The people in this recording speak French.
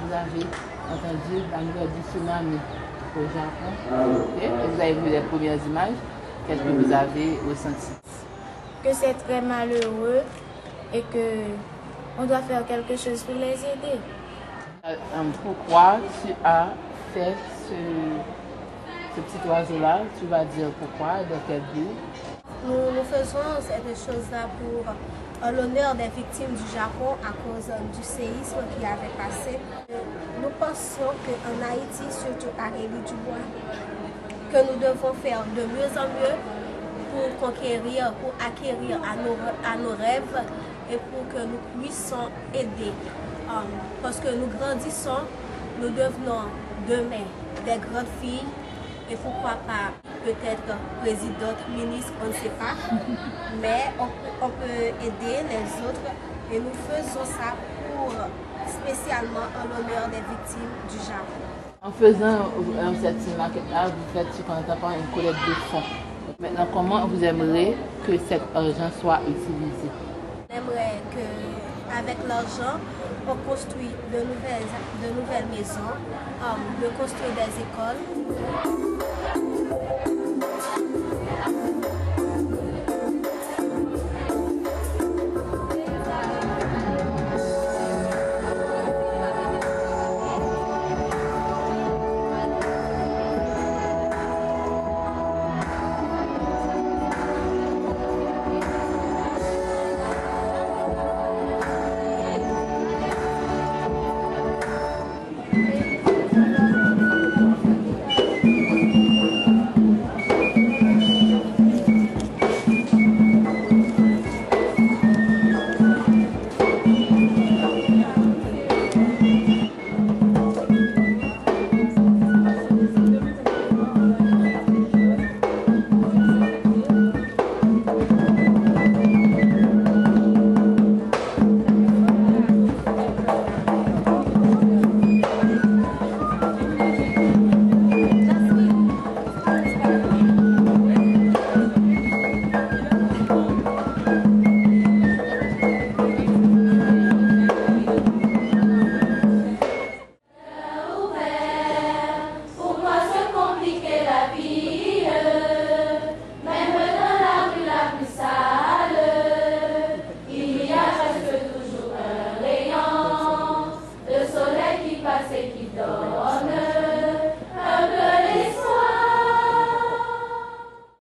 vous avez entendu la nouvelle du tsunami au Japon. Okay. Et vous avez vu les premières images. Qu'est-ce que vous avez ressenti? Que c'est très malheureux et que on doit faire quelque chose pour les aider. Pourquoi tu as fait ce petit oiseau-là? Tu vas dire pourquoi, dans quel but? Nous faisons cette chose-là pour l'honneur des victimes du Japon à cause du séisme qui avait passé. Nous pensons qu'en Haïti, surtout à Rémy-du-Bois, que nous devons faire de mieux en mieux pour conquérir, pour acquérir à nos rêves et pour que nous puissions aider. Parce que nous grandissons, nous devenons demain des grandes filles et pourquoi pas peut-être présidente, ministre, on ne sait pas. Mais on peut aider les autres et nous faisons ça pour spécialement en l'honneur des victimes du Japon. En faisant cette maquette-là, vous faites ce qu'on appelle une collecte de fonds. Maintenant, comment vous aimeriez que cet argent soit utilisé? On aimerait qu'avec l'argent, on construit de nouvelles maisons, de construire des écoles.